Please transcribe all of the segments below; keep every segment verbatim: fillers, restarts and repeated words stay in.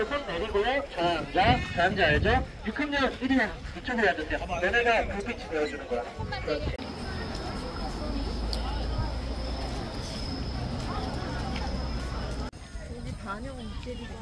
이렇게 손 내리고요. 저항자, 저항자 알죠? 육학년 일 위 이쪽으로 와주세요. 너네가 불빛이 되어주는 거야. 그렇지. 우리 반영은 때리고.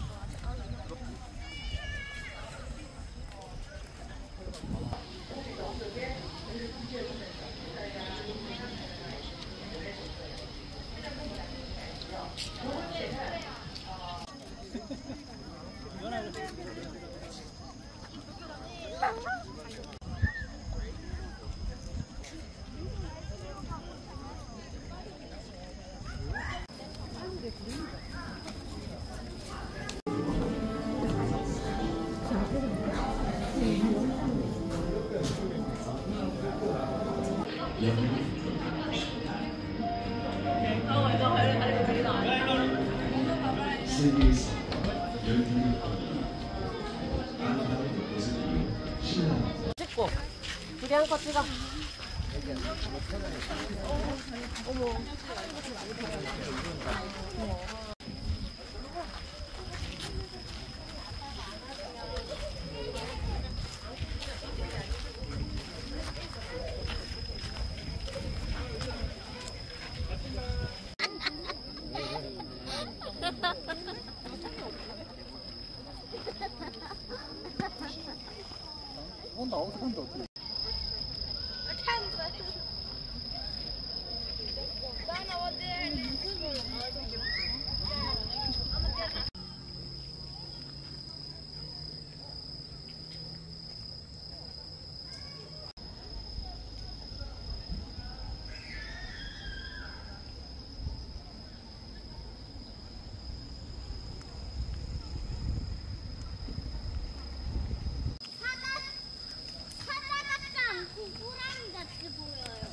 세계에서 열두 아름다운 모습이 신나. 찍고 우리 한거 찍어. 어머. 어머. 어, 나 어디서 본데 어떻게? 호랑이 같이 보여요.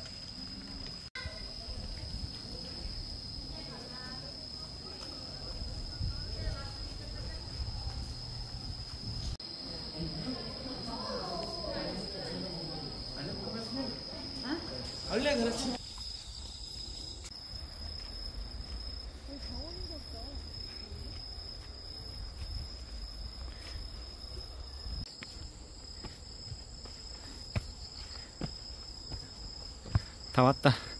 원래 그렇지. 다 왔다.